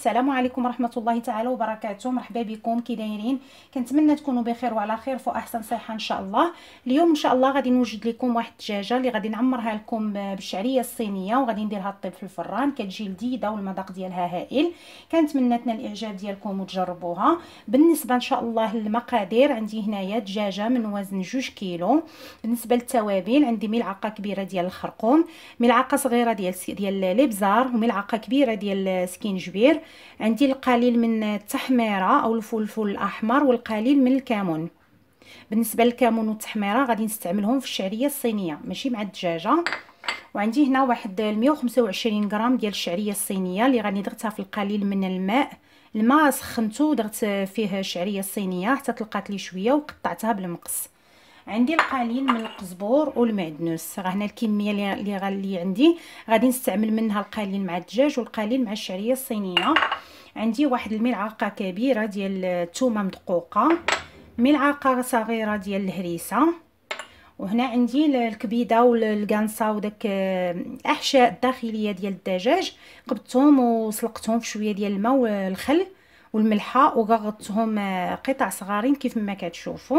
السلام عليكم ورحمه الله تعالى وبركاته. مرحبا بكم، كي دايرين؟ كنتمنى تكونوا بخير وعلى خير في احسن صحه ان شاء الله. اليوم ان شاء الله غادي نوجد لكم واحد الدجاجه اللي غادي نعمرها لكم بالشعريه الصينيه، وغادي نديرها طيب في الفران. كتجي لذيذه والمذاق ديالها هائل. كنتمنى تنال الاعجاب ديالكم وتجربوها. بالنسبه ان شاء الله للمقادير، عندي هنايا دجاجه من وزن 2 كيلو. بالنسبه للتوابل، عندي ملعقه كبيره ديال الخرقوم، ملعقه صغيره ديال الابزار، وملعقه كبيره ديال سكينجبير. عندي القليل من التحميره او الفلفل الاحمر والقليل من الكمون. بالنسبه للكمون والتحميره غادي نستعملهم في الشعريه الصينيه ماشي مع الدجاجه. وعندي هنا واحد 125 غرام ديال الشعريه الصينيه اللي غادي درتها في القليل من الماء سخنته ودرت فيه الشعريه الصينيه حتى طلقات لي شويه وقطعتها بالمقص. عندي القليل من القزبور والمعدنوس. راه هنا الكميه اللي عندي غادي نستعمل منها القليل مع الدجاج والقليل مع الشعريه الصينيه. عندي واحد الملعقه كبيره ديال الثومه مدقوقه، ملعقه صغيره ديال الهريسه، وهنا عندي الكبيده والقانصه وداك الاحشاء الداخليه ديال الدجاج. قبضتهم وسلقتهم في شويه ديال الماء والخل والملحه وقغطتهم قطع صغارين كيف ما كتشوفوا.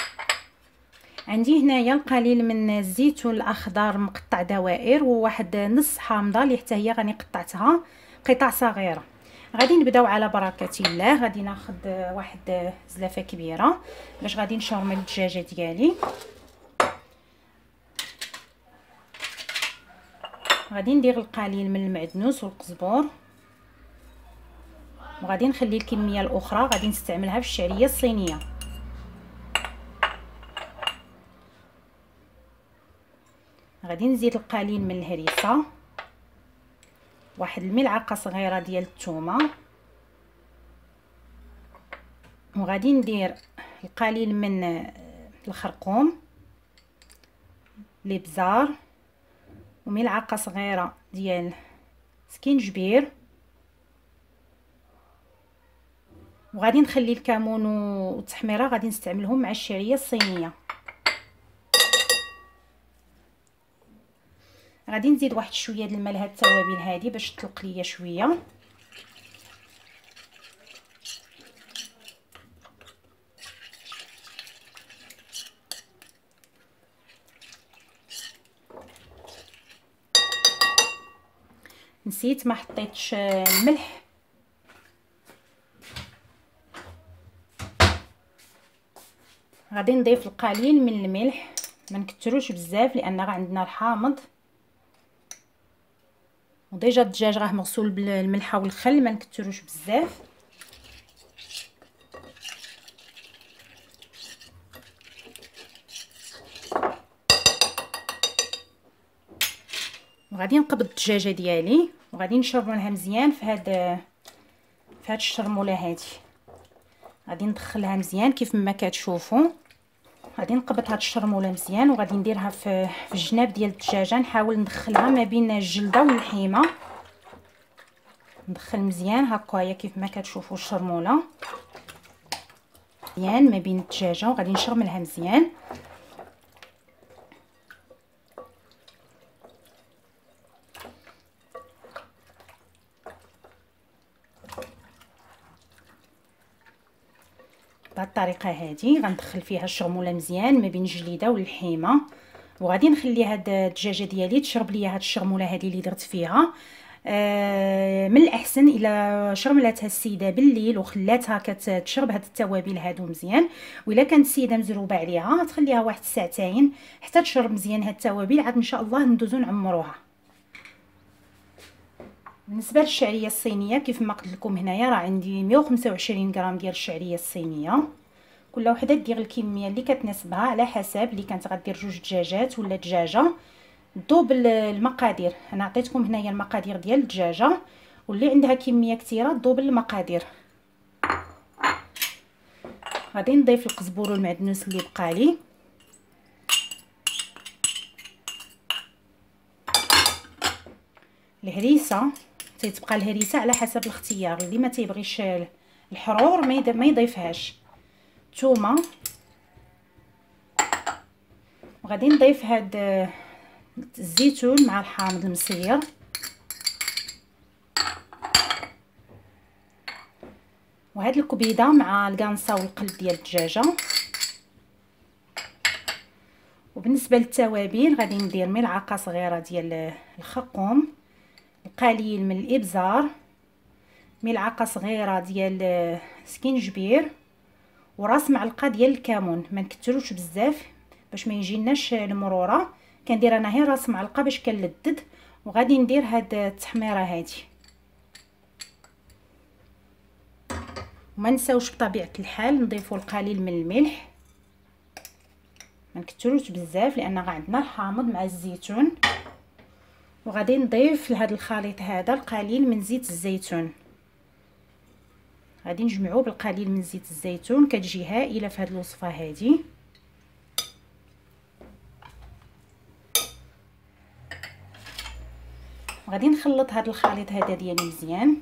عندي هنايا القليل من الزيتون الاخضر مقطع دوائر، وواحد نص حامضه اللي حتى هي راني قطعتها قطع صغيره. غادي نبداو على بركه الله. غادي ناخذ واحد زلافه كبيره باش غادي نشرمل الدجاجه ديالي. غادي ندير القليل من المعدنوس والقزبور، وغادي نخلي الكميه الاخرى غادي نستعملها في الشعريه الصينيه. غادي نزيد القليل من الهريسه، واحد الملعقه صغيره ديال الثومه، وغادي ندير القليل من الخرقوم، الابزار، وملعقه صغيره ديال سكينجبير، وغادي نخلي الكمون والتحميره غادي نستعملهم مع الشعريه الصينيه. غادي نزيد واحد شويه د الماء لهاد التوابل هادي باش تطلق ليا شويه. نسيت ما حطيتش الملح. غادي نضيف القليل من الملح، ما نكتروش بزاف لان راه عندنا الحامض، وديجا الدجاج راه مغسول بالملحه والخل، ما نكتروش بزاف. وغادي نقبض الدجاجه ديالي وغادي نشرملها مزيان في هاد الشرموله هادي. غادي ندخلها مزيان كيف ما كتشوفوا. غادي نقبض هاد الشرموله مزيان وغادي نديرها في الجناب ديال الدجاجه. نحاول ندخلها ما بين الجلده واللحيمه، ندخل مزيان هكايا كيف ما كتشوفوا الشرموله مزيان ما بين الدجاجه، وغادي نشرملها مزيان. بهذه الطريقه هذه غندخل فيها الشرموله مزيان ما بين الجليده واللحيمه، وغادي نخلي هاد الدجاجه ديالي تشرب ليا هاد الشرموله هذه اللي درت فيها. من الاحسن الا شرملاتها السيده بالليل وخلاتها كتشرب هاد التوابل هادو مزيان، والا كانت السيده مزروبه عليها تخليها واحد ساعتين حتى تشرب مزيان هاد التوابل، عاد ان شاء الله ندوزو نعمروها. بالنسبه للشعريه الصينيه كيف ما قلت لكم هنايا راه عندي 125 غرام ديال الشعريه الصينيه. كل وحده دير الكميه اللي كتناسبها على حسب اللي كانت غدير 2 دجاجات ولا دجاجه. دوب المقادير، انا عطيتكم هنايا المقادير ديال الدجاجه، واللي عندها كميه كثيره دوب المقادير. غادي نضيف القزبور والمعدنوس اللي بقى لي، الهريسه تيتبقى الهريسه على حسب الاختيار، اللي ما تيبغيش الحرور ما يضيفهاش. ثومه، وغادي نضيف هاد الزيتون مع الحامض المصير، وهاد الكبيده مع القانصه والقلب ديال الدجاجه. وبالنسبه للتوابل غادي ندير ملعقه صغيره ديال الخرقوم، القليل من الابزار، ملعقه صغيره ديال سكينجبير، وراس معلقه ديال الكمون. ما نكثروش بزاف باش ما يجيناش المروره، كندير انا غير راس معلقه باش كنلذذ. وغادي ندير هاد التحميره هادي. وما نساوش بطبيعه الحال نضيفوا القليل من الملح، ما نكثروش بزاف لان غا عندنا الحامض مع الزيتون. وغادي نضيف لهذا الخليط هذا القليل من زيت الزيتون، غادي نجمعوه بالقليل من زيت الزيتون، كتجي هائله في هذه الوصفه هذه. غادي نخلط هذا الخليط هذا ديالي مزيان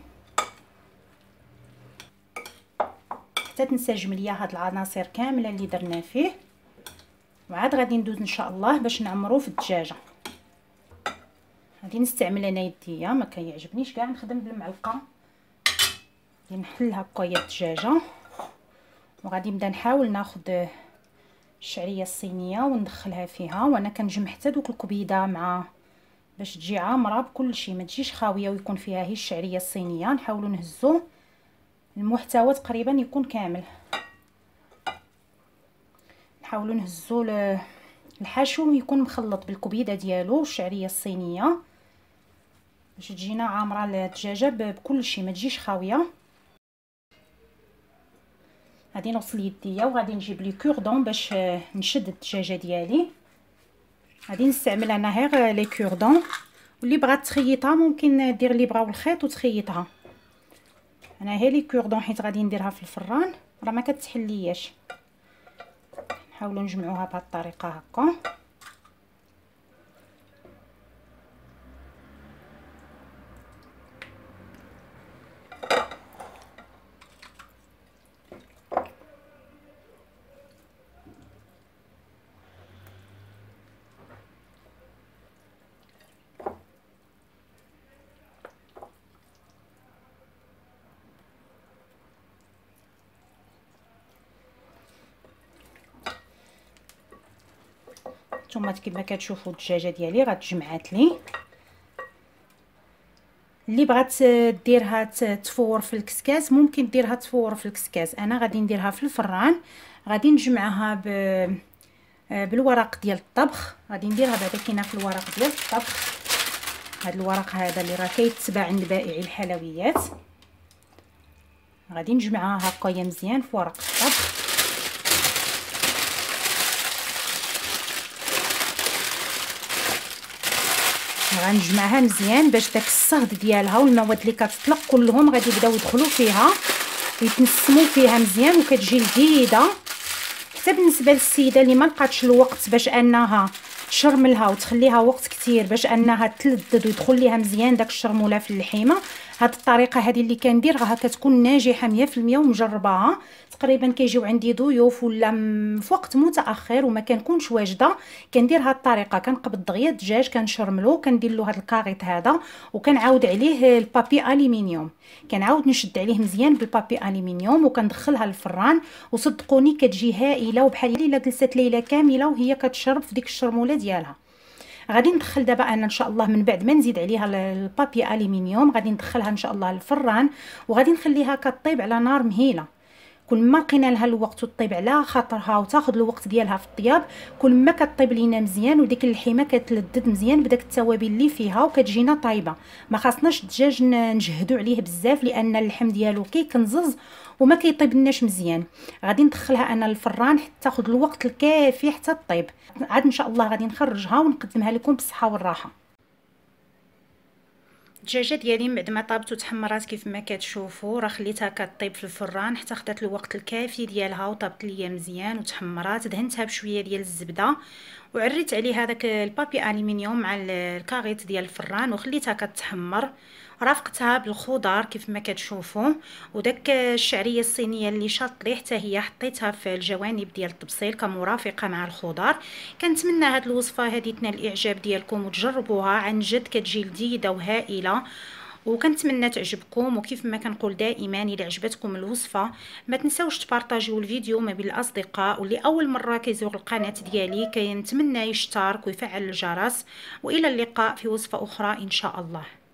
حتى تنسجم ليا هاد العناصر كامله اللي درنا فيه. وعاد غادي ندوز ان شاء الله باش نعمروه في الدجاجه. غادي نستعمل انا يديا، ما كيعجبنيش كاع نخدم بالمعلقه. غادي نحل هكايا الدجاجه، وغادي نبدا نحاول ناخذ الشعريه الصينيه وندخلها فيها. وانا كنجمع حتى دوك الكبيده مع باش تجي عامره بكل شيء، ما تجيش خاويه ويكون فيها هي الشعريه الصينيه. نحاولوا نهزو المحتوى تقريبا يكون كامل، نحاولوا نهزو الحشو يكون مخلط بالكبيده ديالو والشعريه الصينيه باش تجينا عامره الدجاجه بكل شيء، ما تجيش خاويه. غادي نغسل يديا وغادي نجيب لي كوردون باش نشد الدجاجه ديالي. غادي نستعمل انا غير لي كوردون، واللي بغات تخيطها ممكن دير اللي بغاو الخيط وتخيطها. انا هي لي كوردون حيت غادي نديرها في الفران راه ما كتحلياش. نحاولوا نجمعوها بهذه الطريقه هكا. ثم كما كتشوفوا الدجاجه ديالي غتجمعات لي. اللي بغات ديرها تفور في الكسكاس ممكن ديرها تفور في الكسكاس. انا غادي نديرها في الفران. غادي نجمعها بالورق ديال الطبخ. غادي نديرها بعدا كاينه في الورق ديال الطبخ، هذا الورق هذا اللي راه كيتباع عند بائعي الحلويات. غادي نجمعها هكايا مزيان في ورق الطبخ. غنجمعها مزيان باش داك الصهد ديالها والمواد اللي كتطلق كلهم غادي يبداو يدخلوا فيها ويتنسموا فيها مزيان وكتجي لذيذه. حتى بالنسبه للسيده اللي ما لقاتش الوقت باش انها تشرملها وتخليها وقت كتير باش انها تلذذ ويدخل ليها مزيان داك الشرموله في اللحيمه، هاد الطريقه هذه اللي كندير راها كتكون ناجحه 100% ومجرباها. تقريبا كيجيو عندي ضيوف ولا في وقت متاخر وما كنكونش واجده، كندير هاد الطريقه. كنقبض دغيا الدجاج كنشرملو، كندير له هاد الكاريط هذا وكنعاود عليه البابي الومنيوم، كنعاود نشد عليه مزيان بالبابي الومنيوم وكندخلها للفران. وصدقوني كتجي هائله وبحال الا جلست ليله كامله وهي كتشرب في ديك الشرموله ديالها. غادي ندخل دابا انا ان شاء الله من بعد ما نزيد عليها البابي الومنيوم غادي ندخلها ان شاء الله للفران وغادي نخليها كطيب على نار مهيله. كل ما لقينا لها الوقت وطيب على خاطرها وتاخذ الوقت ديالها في الطياب، كل ما كطيب لينا مزيان وديك اللحيمه كتلذذ مزيان بداك التوابل اللي فيها وكتجينا طايبه. ما خاصناش الدجاج نجهدوا عليه بزاف لان اللحم ديالو كيكنزز وما كيطيبناش مزيان. غادي ندخلها انا للفران حتى تاخذ الوقت الكافي حتى طيب. عاد ان شاء الله غادي نخرجها ونقدمها لكم بالصحه والراحه. الدجاجه ديالي بعد ما طابت وتحمرات كيف ما كتشوفوا راه خليتها كطيب في الفران حتى خدات الوقت الكافي ديالها وطابت ليا مزيان وتحمرات. دهنتها بشويه ديال الزبده وعريت عليها داك البابي الومنيوم مع الكاريط ديال الفران وخليتها كتحمر. رافقتها بالخضار كيف ما كتشوفوا، وداك الشعريه الصينيه اللي شاطلي حتى هي حطيتها في الجوانب ديال الطبسيل كمرافقه مع الخضار. كنتمنى هاد الوصفه هذه تنال الاعجاب ديالكم وتجربوها، عن جد كتجي لذيذه وهائله وكنتمنى تعجبكم. وكيف ما كنقول دائما الا عجبتكم الوصفه ما تنساوش تبارطاجيو الفيديو ما بين الاصدقاء، واللي اول مره كيزور القناه ديالي كنتمنى يشترك ويفعل الجرس. والى اللقاء في وصفه اخرى ان شاء الله.